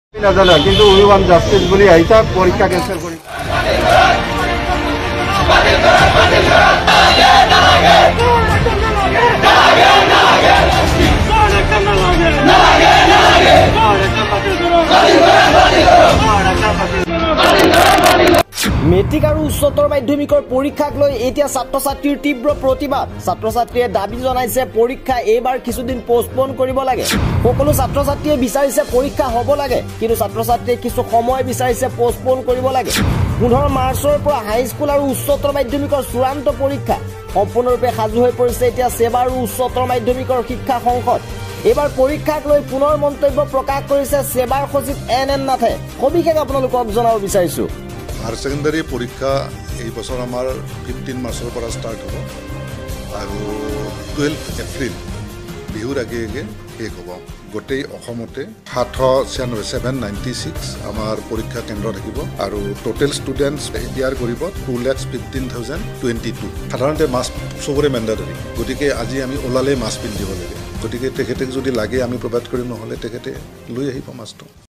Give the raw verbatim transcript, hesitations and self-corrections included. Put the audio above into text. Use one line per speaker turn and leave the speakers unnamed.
নাজানা কিন্তু we want justice বুলি আইতা পরীক্ষা ক্যান্সেল করি
মেট্ৰিক আৰু উচ্চতৰ মাধ্যমিকৰ পৰীক্ষাক লৈ এতিয়া ছাত্ৰ ছাত্ৰীৰ তীব্ৰ প্ৰতিবাদ ছাত্ৰ ছাত্ৰীয়ে দাবী জনাইছে পৰীক্ষা এইবাৰ কিছুদিন পোষ্টপন কৰিব লাগে সকলো ছাত্ৰ ছাত্ৰীয়ে বিচাৰিছে পৰীক্ষা হ'ব লাগে কিন্তু ছাত্ৰ ছাত্ৰীয়ে কিছু সময় বিচাৰিছে পোষ্টপন কৰিব লাগে পোন্ধৰ মাৰ্চৰ পৰা হাই স্কুল আৰু উচ্চতৰ মাধ্যমিকৰ চূড়ান্ত পৰীক্ষা সম্পূৰ্ণৰূপে সাজু হৈ পৰিছে এতিয়া সেবা আৰু উচ্চতৰ মাধ্যমিকৰ শিক্ষা সংসদ এবাৰ পৰীক্ষাক লৈ পুনৰ মন্তব্য প্ৰকাশ কৰিছে সেবাৰ সচিব এন এন নাথে সবিশেষ আপোনালোকক জনাব বিচাৰিছো
হায়াৰ ছেকেণ্ডাৰী পৰীক্ষা এই বছৰ আমাৰ ফিফটিন মাৰ্চৰ পৰা ষ্টাৰ্ট হ'ব আৰু টুৱেলভ এপ্ৰিল বিহুৰ আগে আগে শেষ হ'ব গোটেই অসমতে সাতশ ছিয়ানব্বৈ ছেভেন নাইণ্টি ছিক্স আমাৰ পৰীক্ষা কেন্দ্ৰ থাকিব আৰু টোটেল ষ্টুডেণ্টছ এপিয়াৰ কৰিব two lakhs fifteen thousand twenty two সাধাৰণতে মাস্ক চবৰে মেণ্ডাটৰী গতিকে আজি আমি ওলালে মাস্ক পিন্ধিব লাগে গতিকে তেখেতে যদি লাগে আমি প্ৰভাইড কৰিম নহ'লে তেখেতে লৈ আহিব মাস্কটো